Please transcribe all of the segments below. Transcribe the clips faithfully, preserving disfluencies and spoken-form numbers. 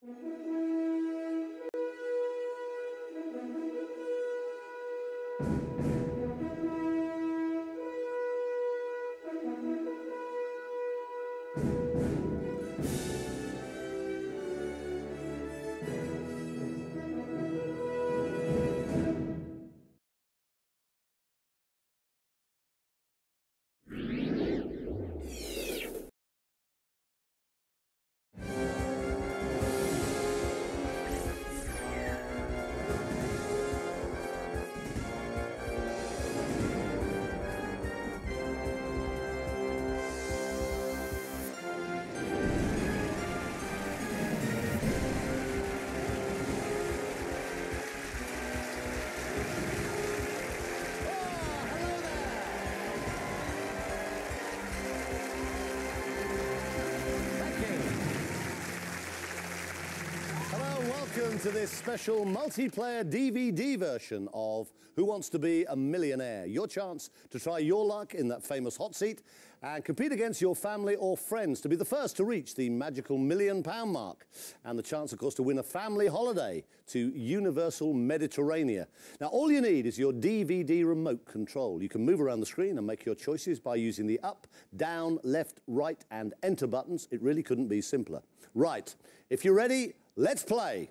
Welcome to this special multiplayer D V D version of Who Wants to Be a Millionaire? Your chance to try your luck in that famous hot seat and compete against your family or friends to be the first to reach the magical million pound mark. And the chance, of course, to win a family holiday to Universal Mediterranean. Now, all you need is your D V D remote control. You can move around the screen and make your choices by using the up, down, left, right, and enter buttons. It really couldn't be simpler. Right, if you're ready, let's play.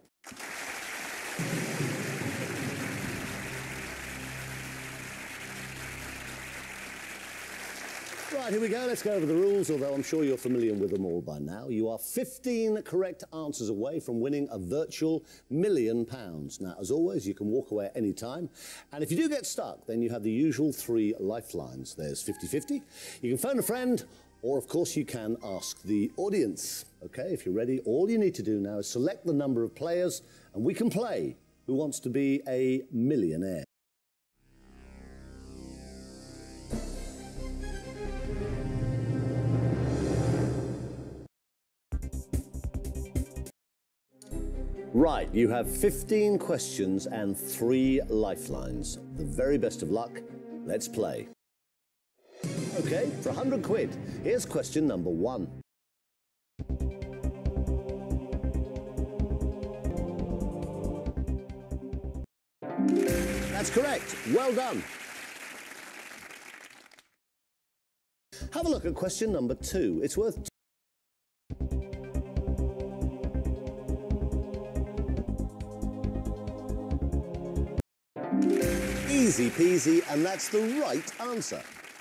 Right, here we go. Let's go over the rules, although I'm sure you're familiar with them all by now. You are fifteen correct answers away from winning a virtual million pounds. Now, as always, you can walk away at any time. And if you do get stuck, then you have the usual three lifelines. There's fifty fifty. You can phone a friend, or, of course, you can ask the audience. OK, if you're ready, all you need to do now is select the number of players, and we can play Who Wants to Be a Millionaire? Right, you have fifteen questions and three lifelines. The very best of luck. Let's play. OK, for a hundred quid, here's question number one. That's correct. Well done. Have a look at question number two. It's worth... Easy peasy, and that's the right answer.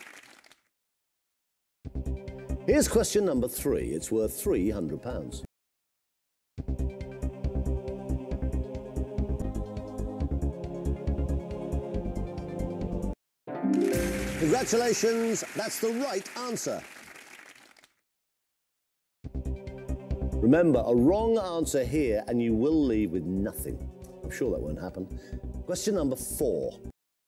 Here's question number three. It's worth three hundred pounds. Congratulations, that's the right answer. Remember, a wrong answer here and you will leave with nothing. I'm sure that won't happen. Question number four.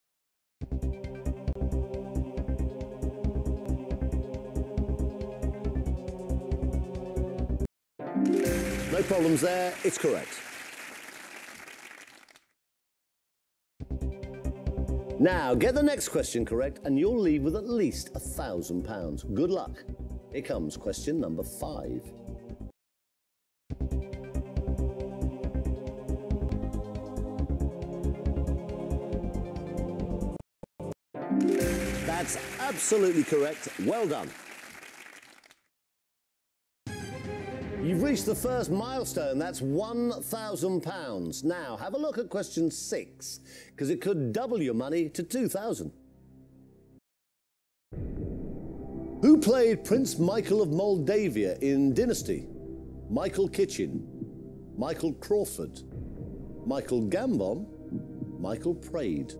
No problems there, it's correct. Now, get the next question correct and you'll leave with at least a thousand pounds. Good luck. Here comes question number five. That's absolutely correct. Well done. You've reached the first milestone. That's one thousand pounds. Now, have a look at question six, because it could double your money to two thousand. Who played Prince Michael of Moldavia in Dynasty? Michael Kitchen, Michael Crawford, Michael Gambon, Michael Praed.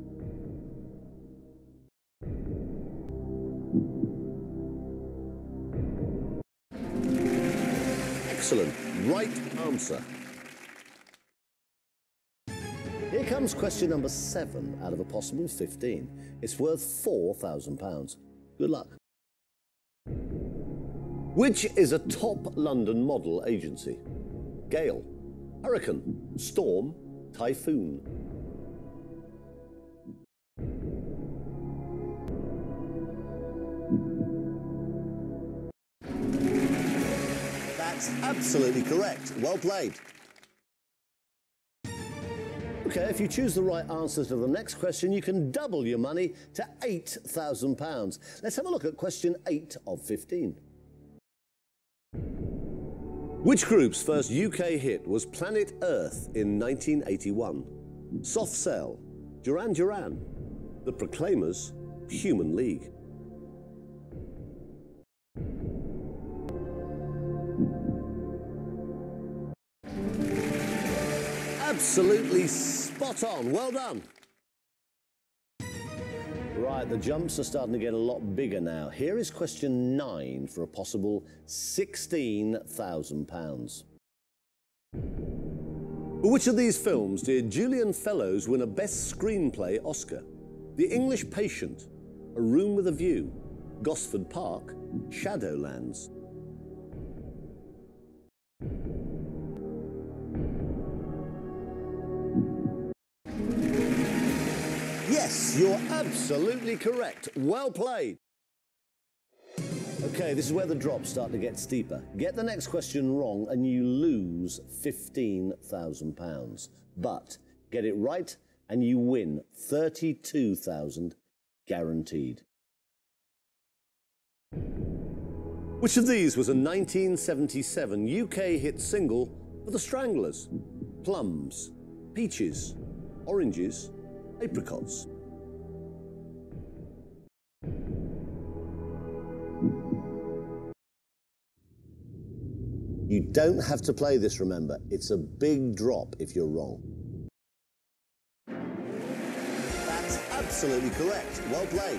Excellent. Right answer. Here comes question number seven out of a possible fifteen. It's worth four thousand pounds. Good luck. Which is a top London model agency? Gale, Hurricane, Storm, Typhoon. That's absolutely correct. Well played. OK, if you choose the right answer to the next question, you can double your money to eight thousand pounds. Let's have a look at question eight of fifteen. Which group's first U K hit was Planet Earth in nineteen eighty-one? Soft Cell, Duran Duran, The Proclaimers, Human League. Absolutely spot on. Well done. Right, the jumps are starting to get a lot bigger now. Here is question nine for a possible sixteen thousand pounds. For which of these films did Julian Fellowes win a Best Screenplay Oscar? The English Patient, A Room with a View, Gosford Park, Shadowlands. Yes, you're absolutely correct. Well played. OK, this is where the drops start to get steeper. Get the next question wrong and you lose fifteen thousand pounds. But get it right and you win thirty-two thousand pounds guaranteed. Which of these was a nineteen seventy-seven U K hit single for the Stranglers? Plums, peaches, oranges, apricots. You don't have to play this, remember. It's a big drop if you're wrong. That's absolutely correct. Well played.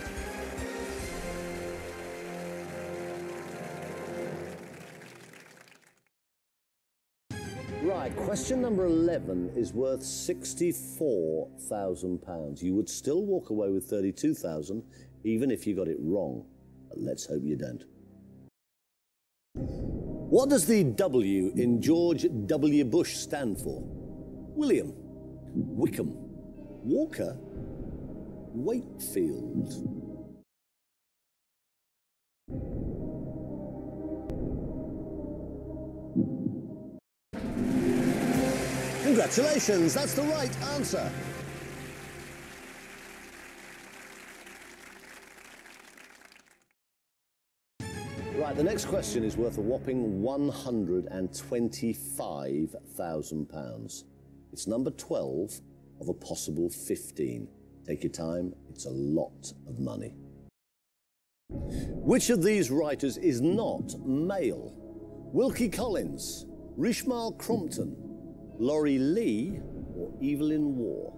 Right, question number eleven is worth sixty-four thousand pounds. You would still walk away with thirty-two thousand pounds, even if you got it wrong. But let's hope you don't. What does the W in George W. Bush stand for? William, Wickham, Walker, Wakefield. Congratulations, that's the right answer. Right, the next question is worth a whopping one hundred and twenty-five thousand pounds. It's number twelve of a possible fifteen. Take your time, it's a lot of money. Which of these writers is not male? Wilkie Collins, Rishmal Crompton, Laurie Lee, or Evelyn Waugh?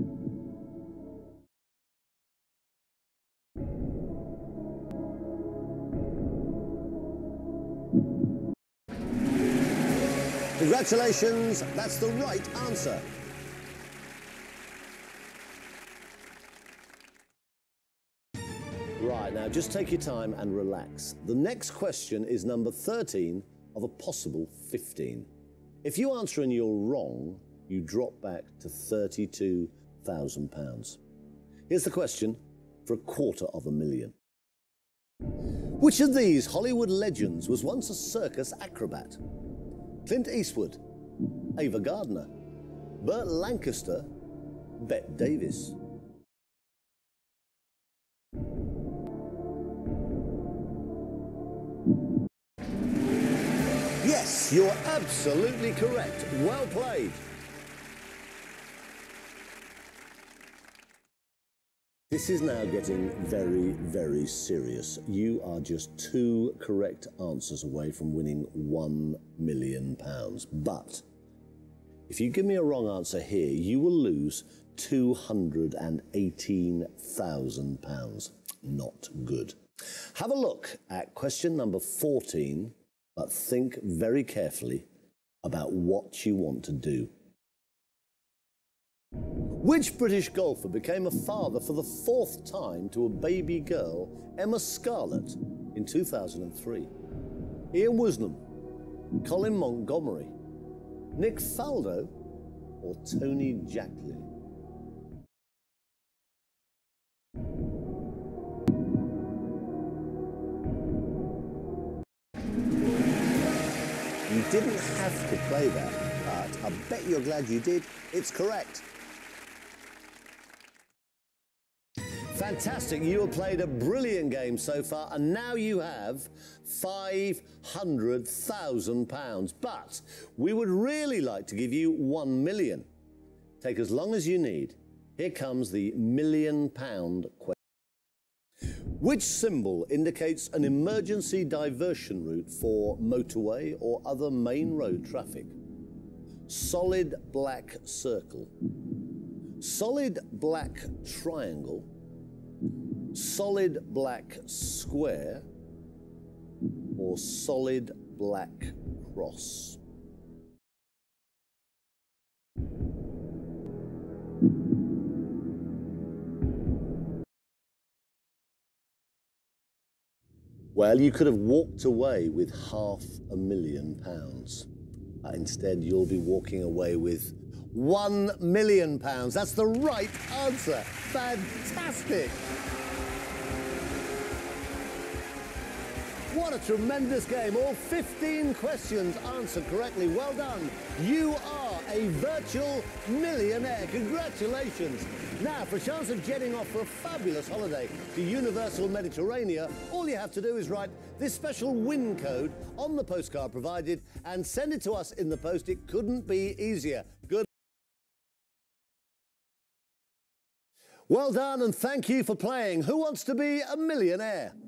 Congratulations, that's the right answer. Right, now just take your time and relax. The next question is number thirteen of a possible fifteen. If you answer and you're wrong, you drop back to thirty-two thousand pounds. Here's the question for a quarter of a million. Which of these Hollywood legends was once a circus acrobat? Clint Eastwood, Ava Gardner, Burt Lancaster, Bette Davis. Yes, you're absolutely correct. Well played. This is now getting very, very serious. You are just two correct answers away from winning one million pounds. But if you give me a wrong answer here, you will lose two hundred and eighteen thousand pounds. Not good. Have a look at question number fourteen, but think very carefully about what you want to do. Which British golfer became a father for the fourth time to a baby girl, Emma Scarlett, in two thousand three? Ian Woosnam, Colin Montgomerie, Nick Faldo, or Tony Jacklin? You didn't have to play that, but I bet you're glad you did. It's correct. Fantastic. You have played a brilliant game so far, and now you have five hundred thousand pounds. But we would really like to give you one million. Take as long as you need. Here comes the million pound question. Which symbol indicates an emergency diversion route for motorway or other main road traffic? Solid black circle, solid black triangle, solid black square, or solid black cross? Well, you could have walked away with half a million pounds. Uh, instead, you'll be walking away with one million pounds. That's the right answer. Fantastic. What a tremendous game. All fifteen questions answered correctly. Well done. You are a virtual millionaire. Congratulations. Now, for a chance of jetting off for a fabulous holiday to Universal Mediterranean, all you have to do is write this special win code on the postcard provided and send it to us in the post. It couldn't be easier. Good. Well done, and thank you for playing Who Wants to Be a Millionaire?